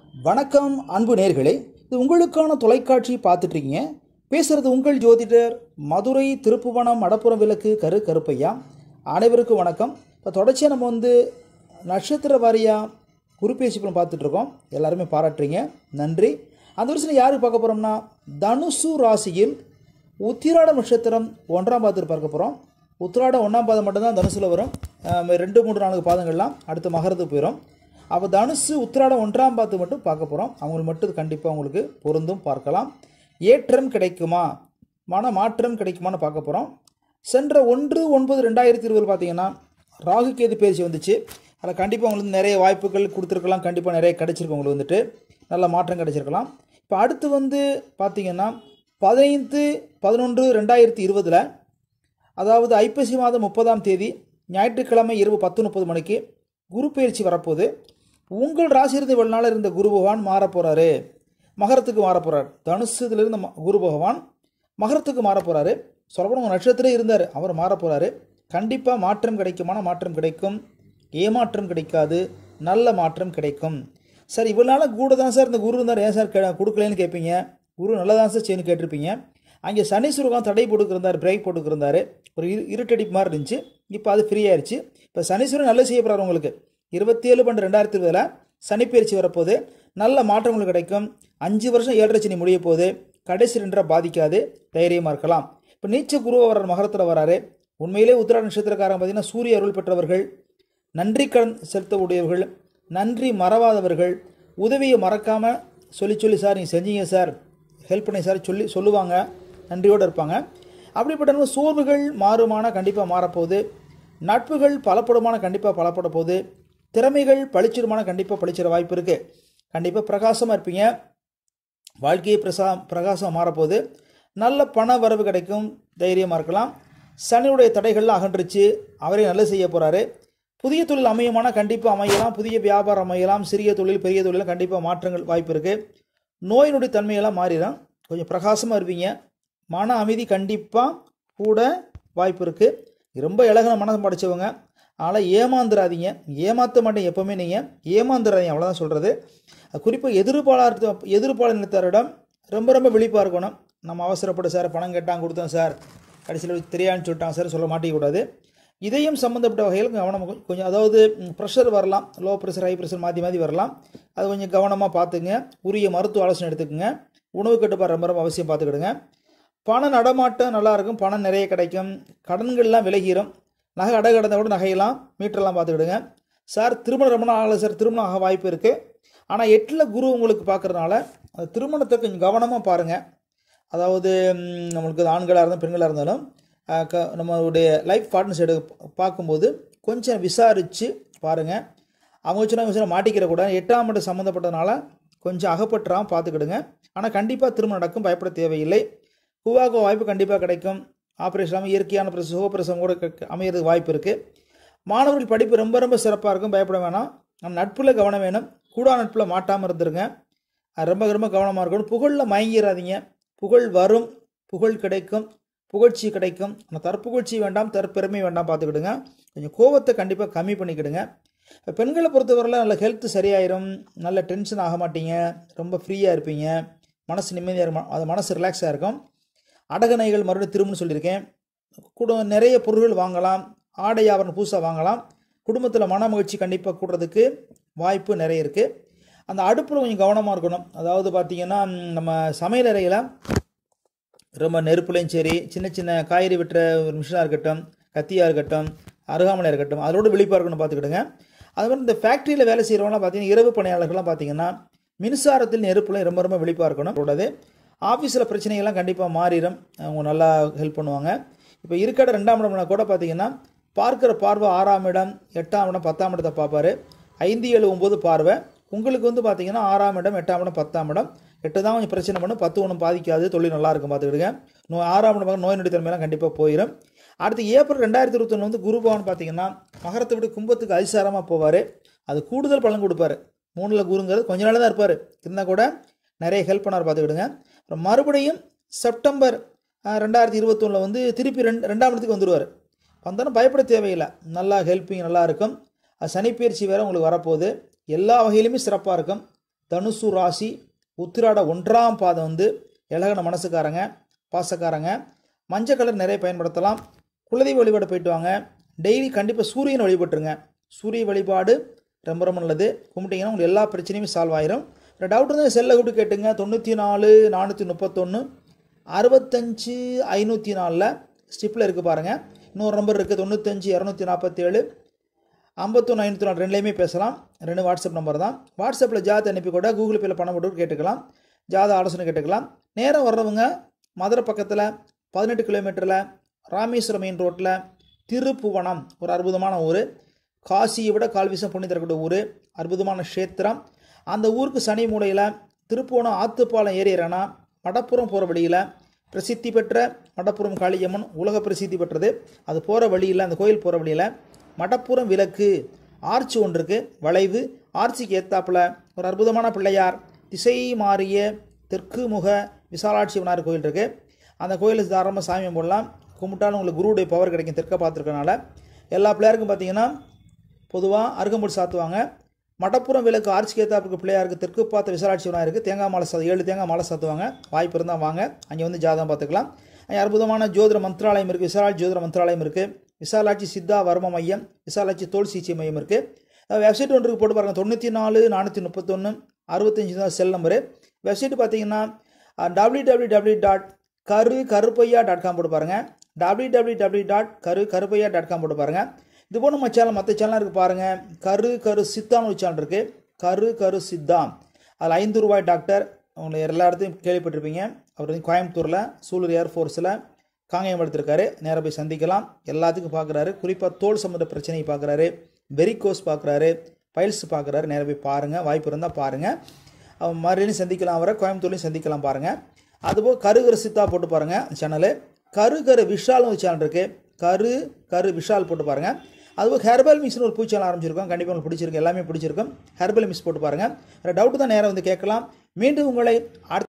வணக்கம் அன்பு நேர்களே, இது உங்களுக்கான தொலைக்காட்சி பார்த்துட்டு இருக்கீங்க. பேசுகிறது உங்கள் ஜோதிடர் மதுரை திருப்புவனம் மடப்புறம் விளக்கு கருப்பையா. அனைவருக்கும் வணக்கம். இப்போ தொடர்ச்சியாக நம்ம நட்சத்திர வாரியாக குருப்பெயர்ச்சி பலன் பார்த்துட்ருக்கோம். எல்லாருமே பாராட்டுறீங்க, நன்றி. அந்த வருஷம் யாருக்கு பார்க்க போகிறோம்னா தனுசு ராசியில் உத்திராட நட்சத்திரம் 1ஆம் பாதத்தில் பார்க்க போகிறோம். உத்திராடம் 1ஆம் பாதம் மட்டும்தான் தனுசில் வரும். 2, 3, 4 பாதங்கள்லாம் அடுத்து மகரத்துக்கு போயிடும். அப்போ தனுசு உத்திராடம் 1ஆம் பாதத்து மட்டும் பார்க்க போகிறோம். அவங்களுக்கு மட்டும் கண்டிப்பாக உங்களுக்கு பொருந்தும், பார்க்கலாம். ஏற்றம் கிடைக்குமா, மன மாற்றம் கிடைக்குமான்னு பார்க்க போகிறோம். சென்ற 1/9/2020 பார்த்தீங்கன்னா ராகு கேது பயிற்சி வந்துச்சு. அதில் கண்டிப்பாக உங்களுக்கு நிறைய வாய்ப்புகள் கொடுத்துருக்கலாம், கண்டிப்பாக நிறைய கிடைச்சிருக்கு, உங்களுக்கு நல்ல மாற்றம் கிடைச்சிருக்கலாம். இப்போ அடுத்து பார்த்தீங்கன்னா 15/11/2020 அதாவது ஐப்பசி மாதம் 30ஆம் தேதி ஞாயிற்றுக்கிழமை இரவு 10:30 மணிக்கு குரு பயிற்சி வரப்போகுது. உங்கள் ராசியிலிருந்து இவ்வளவு நாள் இருந்த குரு பகவான் மாறப்போகிறாரு, மகரத்துக்கு மாறப்போகிறார். தனுசுலேருந்து குரு பகவான் மகரத்துக்கு மாறப்போகிறாரு. சொல்லப்போனால் உங்கள் நட்சத்திரம் இருந்தார், அவர் மாறப்போகிறாரு. கண்டிப்பாக மாற்றம் கிடைக்குமான மாற்றம் கிடைக்கும், ஏமாற்றம் கிடைக்காது, நல்ல மாற்றம் கிடைக்கும். சார் இவ்வளோ நாளாக கூட தான் சார் இந்த குரு இருந்தார், ஏன் சார் கொடுக்கலன்னு கேட்பீங்க. குரு நல்லதான் சார் செய்யணும்னு கேட்டிருப்பீங்க. அங்கே சனீஸ்வரகம் தடை போட்டுக்கிருந்தார், பிரேக் போட்டுக்கிருந்தார், ஒரு இருட்டடிப்பு மாதிரி இருந்துச்சு. இப்போ அது ஃப்ரீ ஆயிடுச்சு. இப்போ சனீஸ்வரன் நல்ல செய்ய போகிறார். உங்களுக்கு 27/12/2020 சனி பயிற்சி வரப்போகுது. நல்ல மாற்றங்கள் கிடைக்கும். 5 வருஷம் 7.5 சனி முடிய போகுது. கடைசி 2 பாதிக்காது, தைரியமாக இருக்கலாம். இப்போ நீச்ச குருவை வர்ற மகரத்தில் வராரு. உண்மையிலே உத்திராட நட்சத்திரக்காரங்க பார்த்தீங்கன்னா சூரிய அருள் பெற்றவர்கள், நன்றி கடன் செலுத்தக்கூடியவர்கள், நன்றி மறவாதவர்கள், உதவியை மறக்காமல் சொல்லி சார் நீங்கள் செஞ்சீங்க சார், ஹெல்ப் பண்ணி சார் சொல்லுவாங்க, நன்றியோடு இருப்பாங்க. அப்படிப்பட்ட சோர்வுகள் மாறுமான கண்டிப்பாக மாறப்போகுது. நட்புகள் பலப்படுமான கண்டிப்பாக பலப்பட போகுது. திறமைகள் பளிச்சிடுமான கண்டிப்பாக பளிச்சிட வாய்ப்பு இருக்குது. கண்டிப்பாக பிரகாசமாக இருப்பீங்க. வாழ்க்கையை பிரகாசமாக மாறப்போகுது. நல்ல பண வரவு கிடைக்கும், தைரியமாக இருக்கலாம். சனியுடைய தடைகள்லாம் அகன்றுச்சு, அவரே நல்ல செய்ய போகிறாரு. புதிய தொழில் அமையமான கண்டிப்பாக அமையலாம், புதிய வியாபாரம் அமையலாம், சிறிய தொழில் பெரிய தொழில் கண்டிப்பாக மாற்றங்கள் வாய்ப்பு இருக்குது. நோயினுடைய தன்மையெல்லாம் மாறிடும், கொஞ்சம் பிரகாசமாக இருப்பீங்க. மன அமைதி கண்டிப்பாக கூட வாய்ப்பு இருக்குது. ரொம்ப இலகன மனசு படித்தவங்க, ஆனால் ஏமாந்துடாதீங்க, ஏமாற்ற மாட்டேங்க, எப்போவுமே நீங்கள் ஏமாந்துடாதீங்க, அவ்வளோதான் சொல்கிறது. குறிப்பாக எதிர்பாலினத்தாரிடம் ரொம்ப விழிப்பாக இருக்கணும். நம்ம அவசரப்பட்டு சார் பணம் கேட்டாங்க கொடுத்தோம் சார், கடைசியில் தெரியான்னு சொல்லிட்டாங்க சார் சொல்ல மாட்டிக்கூடாது. இதயம் சம்மந்தப்பட்ட வகையில் கவனம் கொஞ்சம், அதாவது ப்ரெஷர் வரலாம், லோ ப்ரெஷர் ஹை ப்ரெஷர் மாற்றி வரலாம். அது கொஞ்சம் கவனமாக பார்த்துங்க. உரிய மருத்துவ ஆலோசனை எடுத்துக்கோங்க. உணவு கட்டுப்பாடு ரொம்ப அவசியம் பார்த்துக்கிடுங்க. பண நடமாட்டம் நல்லாயிருக்கும், பணம் நிறைய கிடைக்கும், கடன்கள்லாம் விலகிடும். நகை அடகு கடந்த கூட நகையெல்லாம் மீட்டரெல்லாம் பார்த்துக்கிடுங்க. சார் திருமணம் ரொம்ப நாள் ஆகலை சார், திருமணம் ஆக வாய்ப்பு இருக்குது. ஆனால் 8ல் குரு உங்களுக்கு பார்க்குறதுனால அந்த திருமணத்தை கொஞ்சம் கவனமாக பாருங்கள். அதாவது நம்மளுக்கு ஆண்களாக இருந்தாலும் பெண்களாக இருந்தாலும் நம்மளுடைய லைஃப் பார்ட்னர்ஸ் பார்க்கும்போது கொஞ்சம் விசாரித்து பாருங்கள். அவங்க சின்ன மாட்டிக்கிற கூட 8ஆம் இடம் சம்மந்தப்பட்டதுனால கொஞ்சம் அகப்பட்டுறாமல் பார்த்துக்கிடுங்க. ஆனால் கண்டிப்பாக திருமணம் நடக்கும், பயப்பட தேவையில்லை. கூவாக வாய்ப்பு கண்டிப்பாக கிடைக்கும். ஆப்ரேஷன் இயற்கையான பிரசவம், சுகப்பிரசவம் கூட அமையிறதுக்கு வாய்ப்பு இருக்குது. மாணவர்கள் படிப்பு ரொம்ப சிறப்பாக இருக்கும், பயப்பட வேணாம். நம்ம நட்பில் கவனம் வேணும், கூடா நட்பில் மாட்டாமல் இருந்துருங்க. ரொம்ப கவனமாக இருக்கணும். புகழில் மயங்கிடாதீங்க. புகழ் வரும், புகழ் கிடைக்கும், புகழ்ச்சி கிடைக்கும். ஆனால் தற்புகழ்ச்சி வேண்டாம், தற்பெருமை வேண்டாம், பார்த்துக்கிடுங்க. கொஞ்சம் கோபத்தை கண்டிப்பாக கம்மி பண்ணிக்கிடுங்க. பெண்களை பொறுத்தவரையில் நல்ல ஹெல்த் சரியாயிரும், நல்ல டென்ஷன் ஆக மாட்டீங்க, ரொம்ப ஃப்ரீயாக இருப்பீங்க, மனசு நிம்மதியாக இருக்கும், அது மனசு ரிலாக்ஸாக இருக்கும். அடகணைகள் மறுபடியும் திரும்புன்னு சொல்லியிருக்கேன். நிறைய பொருட்கள் வாங்கலாம், ஆடை ஆபரணம் புதுசாக வாங்கலாம். குடும்பத்தில் மன மகிழ்ச்சி கண்டிப்பாக கூடுறதுக்கு வாய்ப்பு நிறைய இருக்குது. அந்த அடுப்பில் கொஞ்சம் கவனமாக இருக்கணும். அதாவது பார்த்திங்கன்னா நம்ம சமையல் அறையில் ரொம்ப நெருப்புலையும் சரி, சின்ன காய்கறி வெட்டுற ஒரு மிஷினாக இருக்கட்டும், கத்தியாக இருக்கட்டும், அருகாமனையாக இருக்கட்டும், அதோட விழிப்பாக இருக்கணும், பார்த்துக்கிடுங்க. அது மாதிரி இந்த ஃபேக்ட்ரியில் வேலை செய்கிறவங்களாம் பார்த்திங்கன்னா இரவு பணியாளர்கள்லாம் பார்த்திங்கன்னா மின்சாரத்தில் நெருப்புலையும் ரொம்ப விழிப்பாக இருக்கணும் கூடாது. ஆஃபீஸில் பிரச்சனைகள்லாம் கண்டிப்பாக மாறிடும், அவங்க நல்லா ஹெல்ப் பண்ணுவாங்க. இப்போ இருக்கிற 2ஆம் இடம்னா கூட பார்த்திங்கன்னா பார்க்குற பார்வை 6ஆம் இடம், 8ஆம் இடம், 10ஆம் இடத்தை பார்ப்பார். 5, 7, 9 பார்வை. உங்களுக்கு பார்த்திங்கன்னா 6ஆம் இடம், 8ஆம் இடம், 10ஆம் இடம். 8 தான் கொஞ்சம் பிரச்சனை பண்ணும், 10 ஒன்றும் பாதிக்காது, தொழில் நல்லாயிருக்கும், பார்த்துக்கிடுங்க. 6ஆம் இடம் நோய் நொடி தன்மையெல்லாம் கண்டிப்பாக போயிடும். அடுத்து ஏப்ரல் 2021 குரு பகவான் பார்த்திங்கன்னா மகரத்தை விட்டு கும்பத்துக்கு அதிசாரமாக போவார். அது கூடுதல் பலன் கொடுப்பார். 3ல் குருங்கிறது கொஞ்ச நாள் தான் இருப்பார், இருந்தால் கூட நிறைய ஹெல்ப் பண்ணார், பார்த்துக்கிடுங்க. அப்புறம் மறுபடியும் செப்டம்பர் 2021 திருப்பி 2ஆம் இடத்துக்கு வந்துடுவார். வந்தாலும் பயப்பட தேவையில்லை, நல்லா ஹெல்ப்பிங் நல்லா இருக்கும். சனி பயிற்சி வேறு உங்களுக்கு வரப்போகுது. எல்லா வகையிலுமே சிறப்பாக இருக்கும். தனுசு ராசி, உத்திராட 1ஆம் பாதம் வந்து இலகன மனசுக்காரங்க, பாசக்காரங்க. மஞ்சள் கலர் நிறைய பயன்படுத்தலாம். குலதெய்வ வழிபாடு போயிட்டு வாங்க. டெய்லி கண்டிப்பாக சூரியன் வழிபட்டுருங்க. சூரிய வழிபாடு ரொம்ப ரொம்ப நல்லது. கும்பிட்டிங்கன்னா உங்களுக்கு எல்லா பிரச்சனையுமே சால்வ் ஆயிரும். டவுட் இருந்தால் செல்லை கூப்பிட்டு கேட்டுங்க. 94 431 65 504 ஸ்டிப்பில் இருக்குது பாருங்கள். இன்னொரு நம்பர் இருக்குது 95 247 51 504 ரெண்டுலேயுமே பேசலாம். 2 வாட்ஸ்அப் நம்பர் தான். வாட்ஸ்அப்பில் ஜாத அனுப்பி கூட கூகுள் பேயில் பணம் போட்டு கேட்டுக்கலாம். ஜாத ஆலோசனை கேட்டுக்கலாம். நேராக வர்றவங்க மதுரை பக்கத்தில் 18 கிலோமீட்டரில் ராமேஸ்வரம் மெயின் ரோட்டில் திருப்புவனம் ஒரு அற்புதமான ஊர். காசியை விட கால்வீசம் புண்ணி தரக்கூடிய ஊர், அற்புதமான க்ஷேத்திரம். அந்த ஊருக்கு சனி மூலையில் திருப்புவனம் ஆத்துப்பாலம் ஏறிறனா மடப்புறம் போகிற வழியில் பிரசித்தி பெற்ற மடப்புறம் காளியம்மன் உலக பிரசித்தி பெற்றது. அது போகிற வழியில், அந்த கோயில் போகிற வழியில் மடப்புறம் விளக்கு ஆர்ச்சி ஒன்று இருக்குது, வளைவு. ஆர்ச்சிக்கு ஏத்தாப்பில் ஒரு அற்புதமான பிள்ளையார், திசை மாறிய தெற்கு முக விசாலாட்சி விநாயகர் கோயில் இருக்குது. அந்த கோயிலுக்கு தாராளமாக சாமியம் போடலாம். கும்பிட்டாலும் உங்களுக்கு குருவுடைய பவர் கிடைக்கும். தெற்க பார்த்துருக்கனால எல்லா பிள்ளையாருக்கும் பார்த்தீங்கன்னா பொதுவாக அருகம்புல் சாத்துவாங்க. மடப்புறம் விளக்கு ஆர்ச்சிக்கு ஏத்தாப்புக்கு பிள்ளையாருக்கு தெற்கு பார்த்த விசாலாட்சி விநாயகருக்கு தேங்காய் மாலை 7 தேங்காய் மாலை சாத்துவாங்க. வாய்ப்பு இருந்தால் வாங்க, அங்கே வந்து ஜாதகம் பார்த்துக்கலாம். அங்கே அற்புதமான ஜோதிட மந்திராலயம் இருக்குது. விசாலாட்சி ஜோதிட மந்திராலயம் இருக்குது. விசாலாட்சி சித்தா வர்ம மையம், விசாலாட்சி தோல் சிகிச்சை மையம் இருக்குது. வெப்சைட் ஒன்றுக்கு போட்டு பாருங்கள். 94 431 65 தான் செல் நம்பரு. வெப்சைட் பார்த்தீங்கன்னா www.Karu.Karuppiah.com போட்டு பாருங்கள். www.Karu.Karuppiah.com போட்டு பாருங்கள். இது போல் நம்ம சேனல் மற்ற சேனலாக இருக்குது பாருங்கள். கரு சித்தான்னு ஒரு சேனல் இருக்குது. கரு சித்தா. அதில் 5 ரூபாய் டாக்டர் உங்களை எல்லா இடத்தையும் கேள்விப்பட்டிருப்பீங்க. அவர் வந்து கோயம்புத்தூரில் சூலூர் ஏர்ஃபோர்ஸில் காங்கேயம் எடுத்திருக்காரு. நேராக போய் சந்திக்கலாம். எல்லாத்துக்கும் பார்க்குறாரு. குறிப்பாக தோல் சம்மந்த பிரச்சனையை பார்க்குறாரு, வெரிகோஸ் பார்க்குறாரு, பைல்ஸ் பார்க்குறாரு. நேராக போய் பாருங்கள். வாய்ப்பு இருந்தால் பாருங்கள். மறுபடியும் சந்திக்கலாம். அவரை கோயம்புத்தூர்லையும் சந்திக்கலாம் பாருங்கள். அதுபோல் கரு சித்தா போட்டு பாருங்கள் சேனலு. கரு விஷால்னு ஒரு சேனல் இருக்குது. கரு விஷால் போட்டு பாருங்கள். அதுபோல் ஹெர்பல் மிக்ஸ்னு ஒரு பூ சேனல் ஆரம்பிச்சிருக்கோம். கண்டிப்பாக உங்களுக்கு பிடிச்சிருக்கு, எல்லாமே பிடிச்சிருக்கும். ஹெர்பல் மிக்ஸ் போட்டு பாருங்கள். டவுட்டு தான் நேராக வந்து கேட்கலாம். மீண்டும் உங்களை அடுத்த